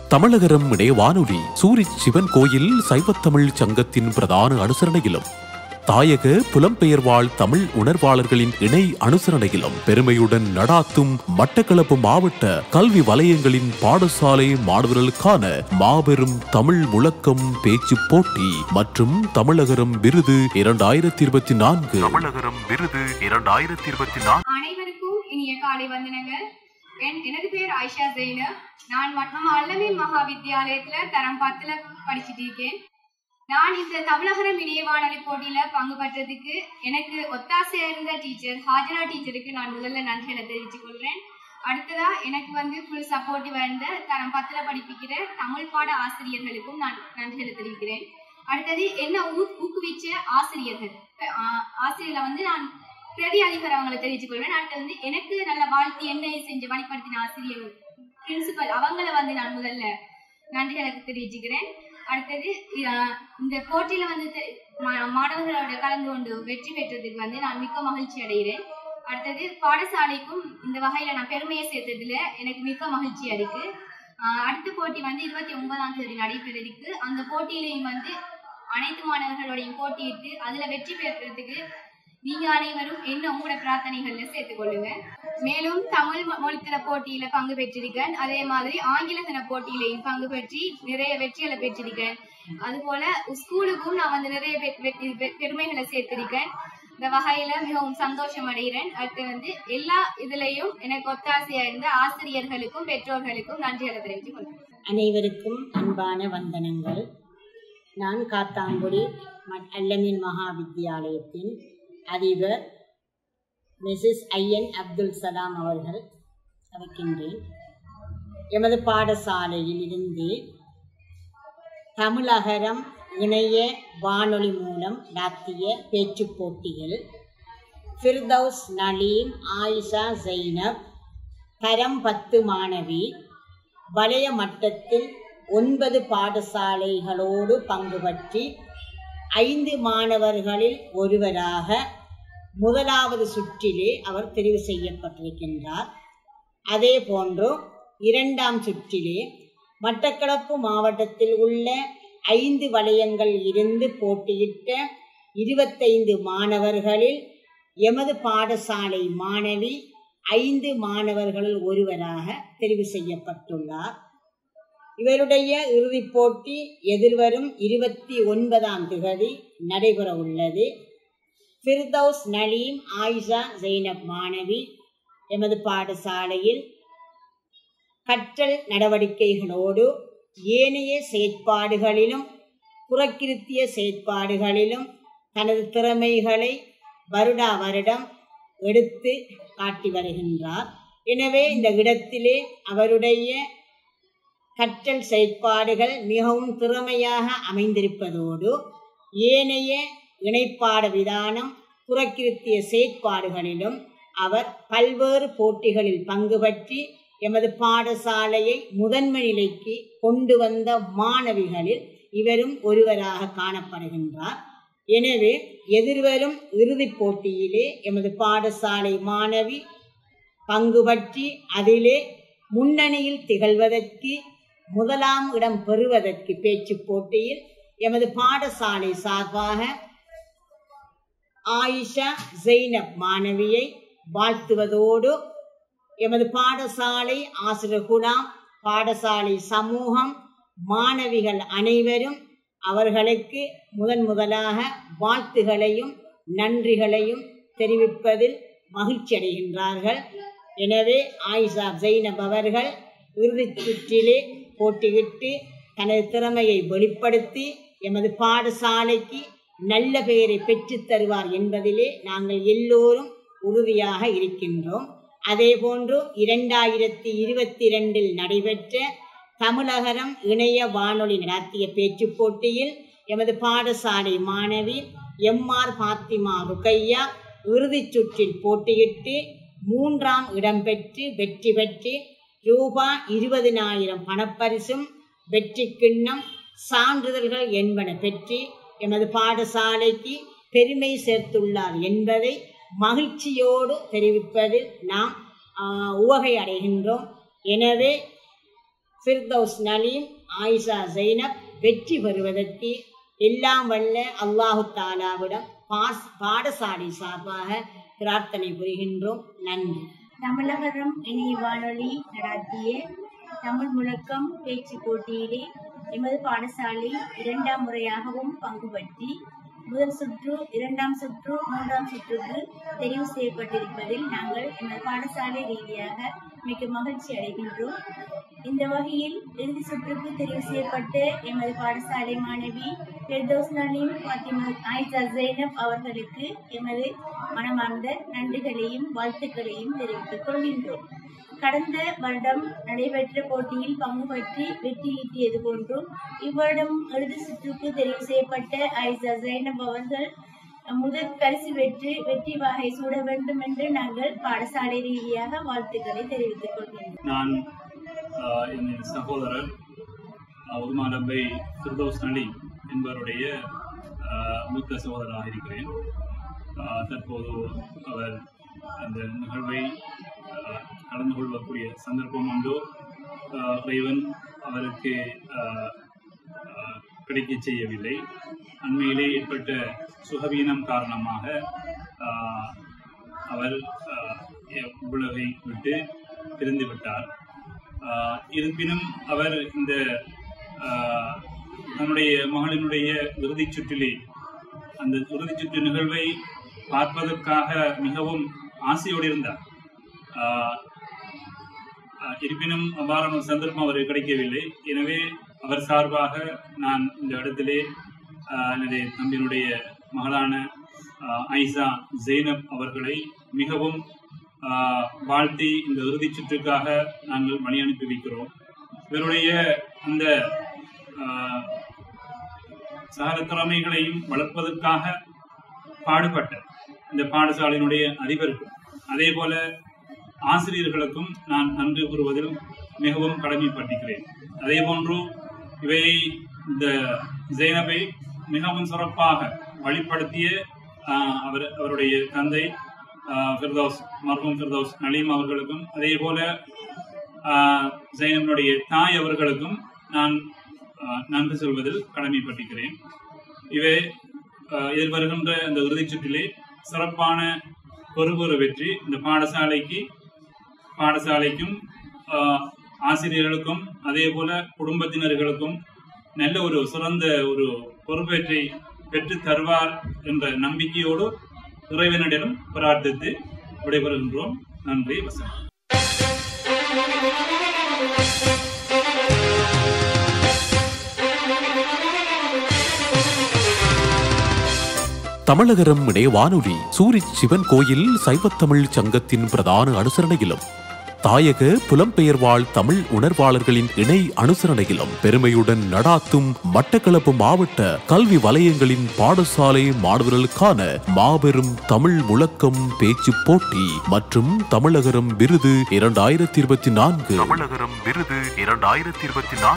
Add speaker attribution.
Speaker 1: தமிழகரம் இணைய வானொலி சூரிச் சிவன் கோயில் சைவத்தமிழ் சங்கத்தின் பிரதான அனுசரணையிலும் தாயக புலம்பெயர்வாழ் தமிழ் உணர்வாளர்களின் இணை அனுசரணையிலும் பெருமையுடன் நடாத்தும் மட்டக்களப்பு மாவட்ட கல்வி வலயங்களின் பாடசாலை மாணவர்களுக்கான மாபெரும் தமிழ் முழக்கம் பேச்சு போட்டி மற்றும் தமிழகரம் விருது 2024
Speaker 2: அனைவருக்கும் இனிய காலை வந்தனங்கள். எனது பேர் ஆயிஷா ஜெயினப். நான் நம்ம அல்லமீன் மகா வித்தியாலயத்துல தரம் 10ல படிச்சுட்டு இருக்கேன். நான் இந்த தமிழகரம் இணைய வானொலி போட்டியில பங்கு பெற்றதுக்கு எனக்கு ஒத்தாசையா இருந்த டீச்சர் ஹாஜரா டீச்சருக்கு நான் முதல்ல நன்றிகளை தெரிவித்துக் கொள்றேன். அடுத்ததா எனக்கு ஃபுல் சப்போர்ட்டிவா இருந்த தரம் 10ல படிப்பிக்கிற தமிழ் பாட ஆசிரியர்களுக்கும் நான் நன்றிகளை தெரிவிக்கிறேன். அடுத்தது என்ன ஊக்குவிச்ச ஆசிரியர்களை நான் பிரதி அதிபர் அவங்களை தெரிவித்துக் கொள்வேன். அடுத்தது எனக்கு நல்ல வாழ்த்து என்னை செஞ்சு வழிபடுத்தின ஆசிரியர் பிரின்சிபல் அவங்களை நான் முதல்ல நன்றிகளை தெரிவிச்சுக்கிறேன். அடுத்தது இந்த போட்டியில மாணவர்களோட கலந்து கொண்டு வெற்றி பெற்றதுக்கு நான் மிக்க மகிழ்ச்சி அடைகிறேன். அடுத்தது பாடசாலைக்கும் இந்த வகையில நான் பெருமையை சேர்த்ததுல எனக்கு மிக்க மகிழ்ச்சியா இருக்கு. அடுத்த போட்டி 29ஆம் தேதி நடைபெற இருக்கு. அந்த போட்டியிலையும் அனைத்து மாணவர்களோடையும் போட்டியிட்டு அதுல வெற்றி பெறதுக்கு நீங்க அனைவரும் என்ன உங்களோட பிரார்த்தனைகள்ல சேர்த்துக் கொள்ளுங்க. மேலும் தமிழ் மொழித்திற போட்டியில பங்கு பெற்றிருக்கேன். அதே மாதிரி ஆங்கில தின போட்டியிலையும் பங்கு பெற்றி நிறைய வெற்றிகளை பெற்றிருக்கேன். அது போல ஸ்கூலுக்கும் நான் நிறைய பெருமைகளை சேர்த்திருக்கேன். இந்த வகையில மிகவும் சந்தோஷம் அடைகிறேன். அடுத்து எல்லா இதுலயும் எனக்கு ஒத்தாசையா இருந்த ஆசிரியர்களுக்கும் பெற்றோர்களுக்கும் நன்றிகளை தெரிவித்துக் கொள்கிறேன்.
Speaker 3: அனைவருக்கும் அன்பான வந்தனங்கள். நான் காத்தாங்குடி அல்லமீன் மகா வித்தியாலயத்தின் அதிபர் மிஸ்ஸஸ் ஐயன் அப்துல் சலாம் அவர்கள் அழைக்கின்றேன். எமது பாடசாலையில் இருந்து தமிழகரம் இணைய வானொலி மூலம் நடத்திய பேச்சு போட்டிகள் ஃபிர்தௌஸ் நலீம் ஆயிஷா ஜெயினப் தரம் 10 மாணவி வலய மட்டத்தில் 9 பாடசாலைகளோடு பங்கு பற்றி 5 மாணவர்களில் ஒருவராக முதலாவது சுற்றிலே அவர் தெரிவு செய்யப்பட்டிருக்கின்றார். அதே போன்று 2ஆம் சுற்றிலே மட்டக்களப்பு மாவட்டத்தில் உள்ள 5 வலயங்கள் இருந்து போட்டியிட்ட 25 மாணவர்களில் எமது பாடசாலை மாணவி 5 மாணவர்களில் ஒருவராக தெரிவு செய்யப்பட்டுள்ளார். இவருடைய இறுதிப் போட்டி எதிர்வரும் 29ஆம் தேதி நடைபெற உள்ளது. ஃபிர்தௌஸ் நலீம் ஆயிஷா ஜெயினப் மாணவி எமது பாடசாலையில் கற்றல் நடவடிக்கைகளோடு ஏனைய செயற்பாடுகளிலும் புறக்கிருத்திய செயற்பாடுகளிலும் தனது திறமைகளை வருடா வருடம் எடுத்து காட்டி வருகின்றார். எனவே இந்த இடத்திலே அவருடைய கற்றல் செயற்பாடுகள் மிகவும் திறமையாக அமைந்திருப்பதோடு ஏனைய இணைப்பாட விதானம் புறக்கிருத்திய செயற்பாடுகளிலும் அவர் பல்வேறு போட்டிகளில் பங்கு பற்றி எமது பாடசாலையை முதன்மை நிலைக்கு கொண்டு வந்த மாணவிகளில் இவரும் ஒருவராக காணப்படுகின்றார். எனவே எதிர்வரும் இறுதிப் போட்டியிலே எமது பாடசாலை மாணவி பங்கு பற்றி அதிலே முன்னணியில் திகழ்வதற்கு முதலாம் இடம் பெறுவதற்கு பேச்சு போட்டியில் எமது பாடசாலை சார்பாக ஆயிஷா ஜெயினப் மாணவியை வாழ்த்துவதோடு எமது பாடசாலை ஆசிரியர் குழாம், பாடசாலை சமூகம், மாணவிகள் அனைவரும் அவர்களுக்கு முதலாக வாழ்த்துகளையும் நன்றிகளையும் தெரிவிப்பதில் மகிழ்ச்சி அடைகின்றார்கள். எனவே ஆயிஷா ஜெயினப் அவர்கள் இறுதிச் சுற்றிலே போட்டியிட்டு தனது திறமையை வெளிப்படுத்தி எமது பாடசாலைக்கு நல்ல பெயரை பெற்றுத் தருவார் என்பதிலே நாங்கள் எல்லோரும் உறுதியாக இருக்கின்றோம். அதே போன்று 2022 நடைபெற்ற தமிழகரம் இணைய வானொலி நடத்திய பேச்சு போட்டியில் எமது பாடசாலை மாணவி எம்ஆர் பாத்திமா ருக்கையா இறுதிச் சுற்றில் போட்டியிட்டு 3ஆம் இடம் பெற்று வெற்றி பெற்று ரூபாய் 20,000 பணப்பரிசும் வெற்றி கிண்ணம் சான்றிதழ்கள் என்பன பெற்று எமது பாடசாலைக்கு பெருமை சேர்த்துள்ளார் என்பதை மகிழ்ச்சியோடு தெரிவிப்பதில் நாம் உவகை அடைகின்றோம். எனவே ஃபிர்தௌஸ் நலீம், ஆயிஷா ஜைனப் வெற்றி பெறுவதற்கு எல்லாம் வல்ல அல்லாஹு தாலாவிடம் பாடசாலை சார்பாக பிரார்த்தனை புரிகின்றோம். நன்றி.
Speaker 4: தமிழகம் இணைய வானொலி நடாத்திய தமிழ் முழக்கம் பேச்சு போட்டியிலே எமது பாடசாலை 2ஆம் முறையாகவும் பங்கு பற்றி முதல் சுற்று, 2ஆம் சுற்று, 3ஆம் சுற்றுக்கு தெரிவு செய்யப்பட்டிருப்பதில் நாங்கள் எமது பாடசாலை ரீதியாக மிக மகிழ்ச்சி அடைகின்றோம். இந்த வகையில் இறுதி சுற்றுக்கு தெரிவு செய்யப்பட்ட எமது பாடசாலை மாணவி ஃபிர்தௌஸ் நலீம், ஃபாத்திமா, ஆயிஷா ஜைனப் அவர்களுக்கு எமது மனமார்ந்த நன்றிகளையும் வாழ்த்துக்களையும் தெரிவித்துக் கொள்கின்றோம். கடந்த வருடம் நடைபெற்ற போட்டியில் பங்கு பற்றி வெற்றி ஈட்டியது போன்றும் இவ்வருடம் இறுதி சுற்றுக்கு தெரிவு செய்யப்பட்ட ஆயிஷா ஜைனப் அவர்கள் முதல் பரிசு பெற்று வெற்றி வாகை சூட வேண்டும் என்று நாங்கள் பாடசாலை ரீதியாக வாழ்த்துக்களை தெரிவித்துக் கொள்கின்றோம்.
Speaker 5: நான் என் சகோதரர் உதுமானபை ஃபிர்தௌஸ் நலீம் என்பவருடைய மூத்த சகோதரராக இருக்கிறேன். தற்போது அவர் அந்த நிகழ்வை கலந்து கொள்ளக்கூடிய சந்தர்ப்பம் உண்டு. இறைவன் அவருக்கு கிடைக்க செய்யவில்லை. அண்மையிலே ஏற்பட்ட சுகவீனம் காரணமாக அவர் உலகை விட்டு பிரிந்து விட்டார். இருப்பினும் அவர் இந்த தன்னுடைய மகளினுடைய இறுதிச் சுற்றிலே அந்த இறுதிச் சுற்று நிகழ்வை பார்ப்பதற்காக மிகவும் ஆசையோடு இருந்தார். இருப்பினும் அவ்வாறான சந்தர்ப்பம் அவருக்கு கிடைக்கவில்லை. எனவே அவர் சார்பாக நான் இந்த இடத்திலே எனது தம்பியினுடைய மகளான ஆயிஷா ஜைனப் அவர்களை மிகவும் வாழ்த்தி இந்த இறுதிச் சுற்றுக்காக நாங்கள் வழி அனுப்பி வைக்கிறோம். இவருடைய அந்த சகல திறமைகளையும் வளர்ப்பதற்காக பாடுபட்ட இந்த பாடசாலையினுடைய அதிபருக்கும் அதே போல ஆசிரியர்களுக்கும் நான் நன்றி கூறுவதில் மிகவும் கடமைப்பட்டிருக்கிறேன். அதே போன்று இவையை இந்த ஜைனபை மிகவும் சிறப்பாக வழிப்படுத்திய அவருடைய தந்தை மர்ஹூம் ஃபிர்தௌஸ் நலீம் அவர்களுக்கும் அதே போல ஜைனபனுடைய தாய் அவர்களுக்கும் நான் நன்றி சொல்வதில் கடமைப்பட்டிருக்கிறேன். இவை எதிர்வருகின்ற இந்த இறுதிச் சுற்றிலே சிறப்பான பெறுபெறு வெற்றி இந்த பாடசாலைக்கும் ஆசிரியர்களுக்கும் அதே போல குடும்பத்தினர்களுக்கும் நல்ல ஒரு சிறந்த ஒரு பொறுப்பேற்றை பெற்று தருவார் என்ற நம்பிக்கையோடு இறைவனிடம் பிரார்த்தித்து விடைபெறுகின்றோம். நன்றி. வசனம்.
Speaker 1: தமிழகம் இணைய வானொலி சூரிச் சிவன் கோயில் சைவத்தமிழ் சங்கத்தின் பிரதான அனுசரணையிலும் தாயக புலம்பெயர் வாழ் தமிழ் உணர்வாளர்களின் இணை அனுசரணையிலும் பெருமையுடன் நடாத்தும் மட்டக்களப்பு மாவட்ட கல்வி வலயங்களின் பாடசாலை மாணவர்களுக்கான மாபெரும் தமிழ் முழக்கம் பேச்சு போட்டி மற்றும் தமிழகம் விருது 2024